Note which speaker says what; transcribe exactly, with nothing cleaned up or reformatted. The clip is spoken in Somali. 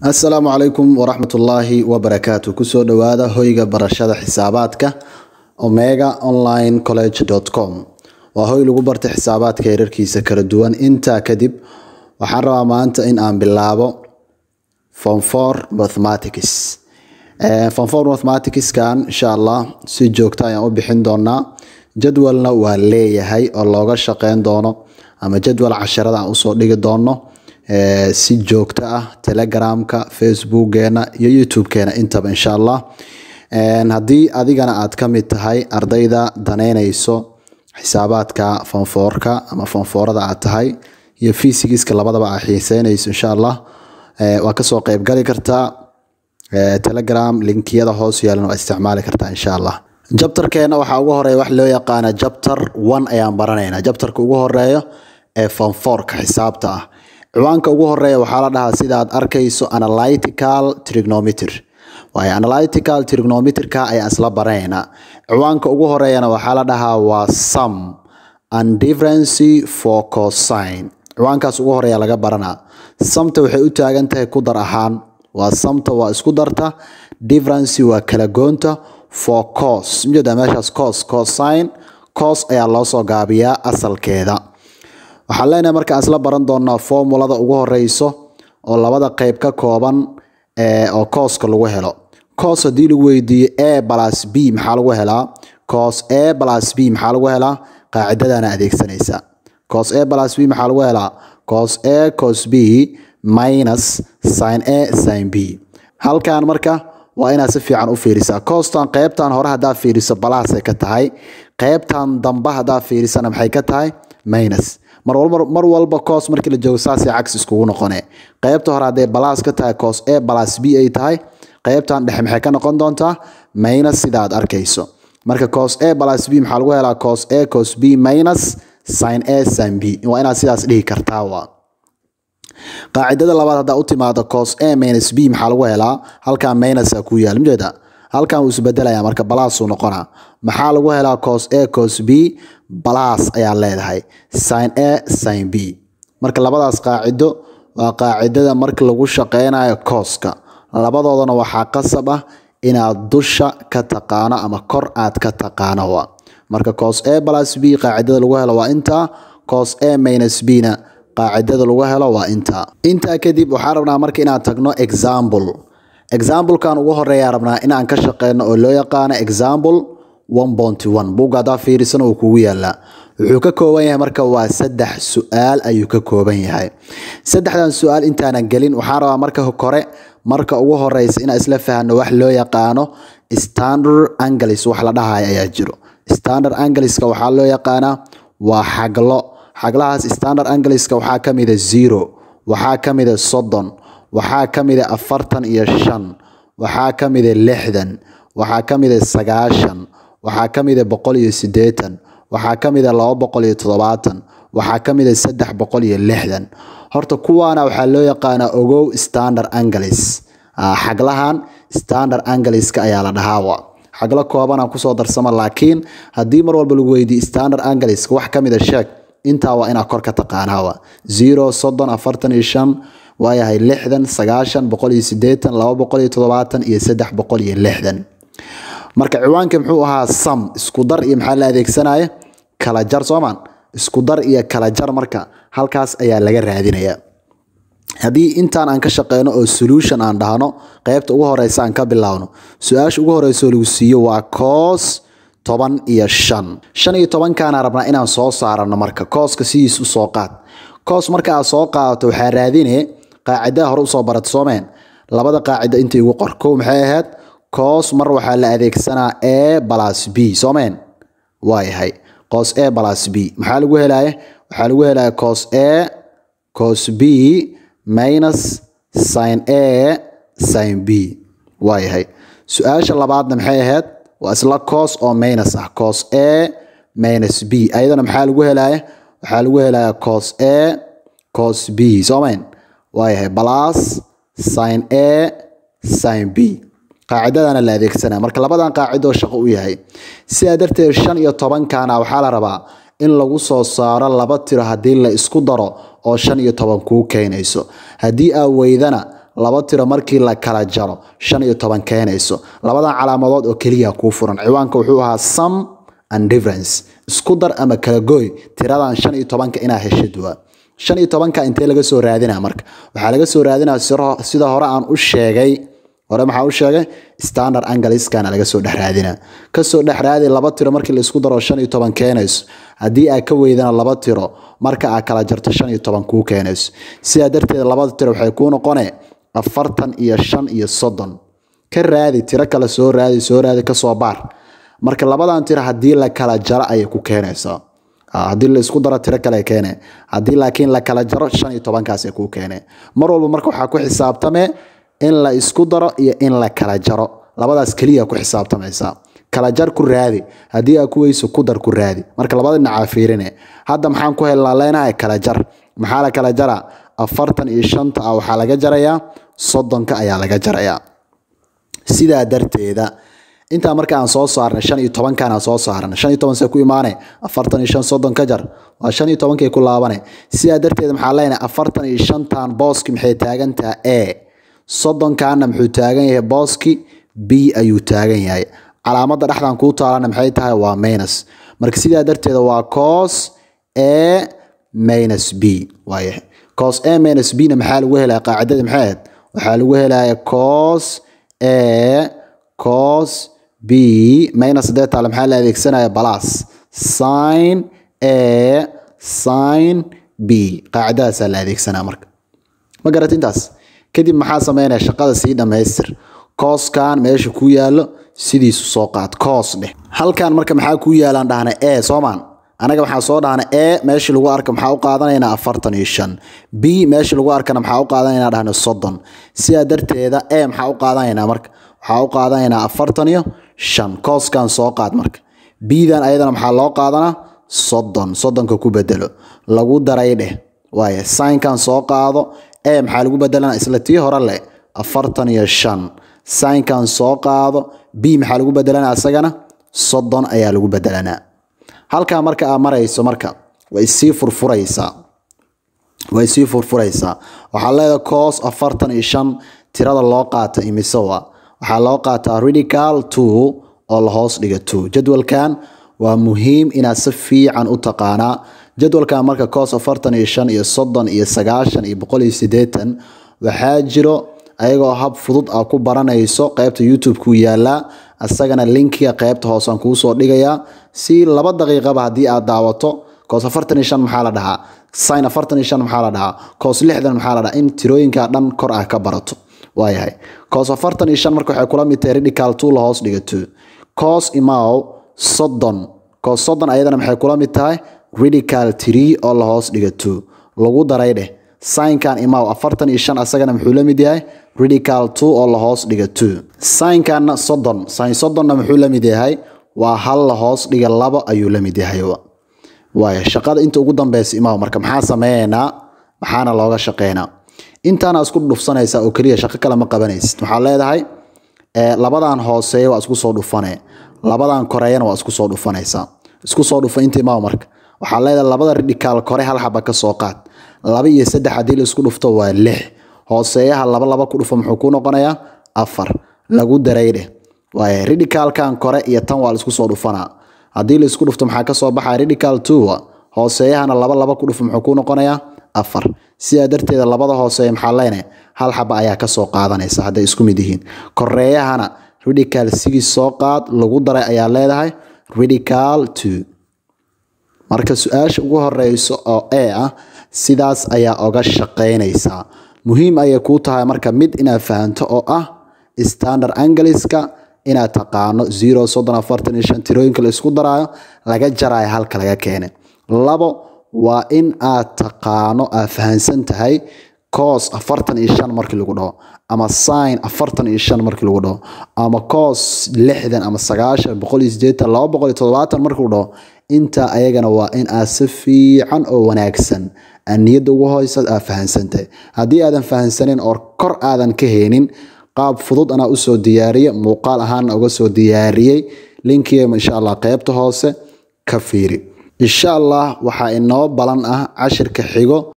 Speaker 1: السلام عليكم ورحمة الله وبركاته. كسو دوادا هويغا برشادة حساباتك omega online college dot com وهوي لغو برت حساباتك يرركيسا كردوان انتا كدب وحروا مانتا ان ام بلابو form four mathematics form four mathematics كان ان شاء الله سي جوجتا يان وبخين دونا جدولنا waa leeyahay oo looga shaqeyn doono ama jadwal casharada aan usoo dhigi doono ee si joogto ah Telegramka, Facebookgeena iyo YouTubekeena intaba insha Allah. een hadii adigana aad kamid tahay ardayda daneynayso xisaabaadka form four ka ama form four-da aad tahay iyo physics-ka labadaba aad xiiseynayso insha Allah ee waa ka soo qayb gali kartaa ee Telegram linkiyada hoos yaalan oo isticmaali kartaa insha Allah. jabtarkeena waxa ugu horeeya wax loo yaqaan chapter one ayaan baranaynaa. jabtarka ugu horeeyo ee form four-ka xisaabta ah. ciwaanka ugu horeeya waxa la dhahaa sida aad arkayso analytical trigonometry. way analytical trigonometry-ka ay asla baranaynaa. ciwaanka ugu horeeyana waxa la dhahaa waa sum and difference for cosine. ciwaankaas ugu horeeya laga baranaa. sumta waxay u taagan tahay ku dar ahaan. waa sumta waa isku darta, difference waa kala goonta, for cos mjada meeshaas cos cosine cos ayaa loo soo gaabiyaa asalkeeda. waxaan leenahay marka asla baran doonaa formulada ugu horeyso oo labada qayb ka kooban ee oo coska lagu helo. cos hadii lagu weydiiyo a plus b maxaa lagu helaa? cos a plus b maxaa lagu helaa? qaacidadana adeegsanaysa. cos a plus b maxaa lagu helaa? cos a cos b minus sin a sin b. halkaan marka waa inaad si fiican u fiirisaa. costan qaybtan hore hadaa fiiriso balaas ay ka tahay, qaybtan dambe hadaa fiirisana maxay ka tahay? minus. mar walba mar walba cos markii la joogo saasi cagsi iskugu noqonay. qaybta hore haday balaas ka tahay cos a plus b ay tahay, qaybtan dhexe maxay ka noqon doontaa? minus sida aad arkayso. marka cos a plus b maxaa lagu helaa? cos a cos b minus sin a sin b. waa inaad sidaas dhihi kartaa waa. qaacidada labaad hadaa u timaado cos a minus b maxaa lagu helaa? halkaan minus ku yaal mjeeda. halkaan uu isbedelaya marka balaas uu noqona. maxaa lagu helaa? cos a cos b balaas ayaa leedahay sin a sin b. marka labadaas qaacido waa qaacidada marka lagu shaqeynayo coska. labadoodana waxaa qasab ah inaad dusha ka taqaano ama kor aad ka taqaano waa. marka cos a plus b qaacidada lagu helo waa inta, cos a minus b na qaacidada lagu helo waa inta. inta kadib waxaan rabnaa marka inaan tagno example. example-kan ugu horeeya rabnaa inaan ka shaqeyno oo loo yaqaan example one point one. buugga hadaa fiirisana uu kugu yaalaa. wuxuu ka kooban yahay marka waa saddex su'aal ayuu ka kooban yahay. saddexdan su'aal intaanan gelin waxaan rabaa marka kore marka ugu horeysa inaan isla fahanno wax loo yaqaano standard angles wax la dhahayo ayaa jiro. standard angles-ka waxaa loo yaqaanaa waa xaglo. xaglahaas standard angles-ka waxaa ka mid ah zero, waxaa ka mid ah soddon, waxaa ka mid ah afartan iyo shan, waxaa ka mid ah lixdan, waxaa ka mid ah sagaashan, waxaa ka mid ah boqol iyo siddeetan, waxaa ka mid ah laba boqol iyo toddobaatan, waxaa ka mid ah saddex boqol iyo lixdan. horta kuwaana waxaa loo yaqaanaa ogow standard angles. xaglahan standard angles-ka ayaa la dhahaa. xaglo kooban aan kusoo darsama, laakiin haddii mar walba lagu weydiiyo standard angles-ka wax ka mid ah sheeg, intaa waa inaad kor ka taqaanaa waa. zero, soddon, afartan iyo shan, waayahay lixdan, sagaashan, boqol iyo siddeetan, laba boqol iyo toddobaatan iyo saddex boqol iyo lixdan. marka ciwaanka muxuu ahaa? sum isku dar iyo maxaa la adeegsanaya? kala jar soomaan. isku dar iyo kala jar marka halkaas ayaa laga raadinaya. haddii intaan aan ka shaqeyno oo solution aan dhahno qaybta ugu horeysa aan ka bilaawno. su-aasha ugu horeysa lagu siiyo waa cos toban iyo shan. shan iyo tobankaana rabnaa inaan soo saarano marka coska sidiis u soo qaad. cos marka aad soo qaadato waxaa raadinaya qaacidada hore usoo barato soomeen. labada qaacida inta igu qor. kow maxay ahayd? cos mar waxaa la adeegsanaa a plus b soomeen. waayahay cos a plus b maxaa lagu helaya? waxaa lagu helaya cos a cos b minus sin a sin b. waayahay su-aasha labaadna maxay ahayd? waa isla cos oo minus ah. cos a minus b ayadana maxaa lagu helaya? waxaa lagu helaya cos a cos b soomeen. waayahay plus sin a sin b. qaacidadana la adeegsanaa. marka labadan qaacido shaqo u yahay. sidaa darteed shan iyo tobankaana waxaa la rabaa in lagu soo saaro laba tiro hadii la isku daro oo shan iyo toban ku keenayso. hadii aa weydana laba tiro markii la kala jaro shan iyo toban keenayso labadan calaamadood oo kaliya ku furan ciwaanka wuxuu ahaa sum and difference isku dar ama kala gooy tiradan shan iyo toban ka ina heshid waa shan iyo toban ka intee laga soo raadinaa marka waxa laga soo raadinaa sida hore aan u sheegay hore maxaa u sheegay standard angles kana laga soo dhaxraadina ka soo dhaxraadi laba tiro markii la isku daro shan iyo toban keenayso hadii ay ka weydana laba tiro marka ay kala jarto shan iyo toban ku keenayso sida darteed labada tiro waxay ku noqonay afartan iyo shan iyo soddon ka raadi tiro kala soo raadi soo raadi ka soo baar marka labadan tiro hadii la kala jaro ay ku keenayso hadii la isku daro tiro kale keenay hadii laakiin la kala jaro shan iyo toban kaas ay ku keenay mar walba marka waxa ku xisaabtamay in la isku daro iyo in la kala jaro labadaas kaliya ku xisaabtamaysa kala jar ku raadi hadii aad ku weyso ku dar ku raadi marka labada dhinac fiirine hadda maxaan ku helnaa leenahay kala jar maxaa la kala jara afartan iyo shan ta waxa laga jarayaa soddon ka ayaa laga jarayaa sida darteeda inta marka aan soo saarnay shan iyo toban kana soo saarnay shan iyo toban say ku iimaanay afartan iyo shan soddon ka jar waa shan iyo toban kay ku laabanay sida darteeda maxaa leenahay afartan iyo shan tan booski maxay taagantaa a soddon kaana muxuu taagan yahay booski b ayuu taagan yahay calaamada dhaxdan ku taalana maxay tahay waa minus marka sida darteeda waa cos a minus b waaye cos a minus b na maxaa lagu helaa qaacidada maxay ahayd waxa lagu helaa cos a cos b minus data maxaa la adeegsanaya plus sin a sin b qaacidadaas la adeegsanaa marka ma garatintaas kadib maxaa sameeynaa shaqada si dhameystir cos kan meesha ku yaalo sidiisu soo qaad cos dheh halkan marka maxaa ku yaalan dhahna a Soomaan anaga waxaa soo dhahna a meesha lagu arko maxaa u qaadanaynaa afartan iyo shan b meesha lagu arkana maxaa u qaadanaynaa dhahna soddon sida darteeda a maxaa u qaadanaynaa marka waxaa u qaadanaynaa afartan iyo shan cos kan soo qaad marka b dan ayadana maxaa loo qaadanaa soddon soddon ka ku bedelo lagu daray dheh waaye sin kan soo qaado a maxaa lagu bedelana isla tii hore le afartan iyo shan sin kan soo qaado b maxaa lagu bedelana asagana soddon ayaa lagu bedelana halka marka aad marayso marka way si furfuraysaa way si furfuraysaa waxa leedahay cos afartan iyo shan tirada loo qaato imisa waa waxa loo qaataa radical two oo la hoos dhiga two jadwalkan waa muhiim inaad si fiican u taqaanaa jadwalkan marka cos afartan iyo shan iyo soddon iyo sagaashan iyo boqol iyo siddeetan waxaa jiro ayagoo hab fudud ah ku baranayso qaybta YouTube ku yaala asagana linkiga qaybta hoose aan kuu soo dhigayaa si laba daqiiqaba hadii aad daawato cos afartan iyo shan maxaa la dhahaa sin afartan iyo shan maxaa la dhahaa cos lixdan maxaa la dhahaa in tirooyinka dhan kor ah ka barato waayahay cos afartan iyo shan marka waxay kula mid tahay radical two la hoos dhigato cos imaaw soddon cos soddon ayadana maxay kula mid tahay radical three oo la hoos dhigato lagu daray dheh sin kan imaaw afartan iyo shan asagana muxuu la mid yahay radical two oo la hoos dhigato sin kan soddon sin soddon na muxuu la mid yahay waa hal la hoos dhiga laba ayuu la mid yahay waaye shaqada inta ugu dambeysay imaaw marka maxaa sameeynaa maxaana looga shaqeynaa intaana isku dhufsanaysa oo kaliya shaqo kale ma qabanaysid waxaa leedahay ee labadan hooseeya waa isku soo dhufanay labadan koreeyana waa isku soo dhufanaysa isku soo dhufa intii imaaw marka waxaa leedahay labada radical kore hal xaba ka soo qaad laba iyo saddex hadii la isku dhufto waa lix hooseeyaha laba laba ku dhufo muxuu ku noqonayaa afar lagu daray dheh waaye radical kan kore iyo tan waa la isku soo dhufanaa hadii la isku dhufto maxaa ka soo baxay radical two hooseyahana laba laba ku dhufo muxuu ku noqonayaa afar sida darteeda labada hooseeya maxaa leenahay hal xaba ayaa ka soo qaadanaysa haday isku mid yihiin koreeyahana radical six soo qaad lagu daray ayaa leedahay radical two marka su'aasha ugu horeyso oo a ah sidaas ayaa oga shaqeynaysa muhiim ay ku tahay marka mid inaad fahanto oo ah standard angleska inaad taqaano zero soddon afartan iyo shan tirooyinka la isku daraayo laga jarayo halka laga keenay labo waa in aad taqaano aad fahansan tahay cos afartan iyo shan markii lagu dhaho ama sin afartan iyo shan markii lagu dhaho ama cos lixdan ama sagaashan boqol iyo siddeetan laba boqol iyo toddobaatan markii lagu dhaho inta ayagana waa in aad si fiican oo wanaagsan niyada ugu hoysa aad fahansantahay hadii aadan fahansanin oo kor aadan ka heenin qaab fudud ana u soo diyaariyay muuqaal ahaan uga soo diyaariyay linkiga insha Allah qaybta hoose ka fiiri insha Allah waxa inoo balan ah cashirka xigo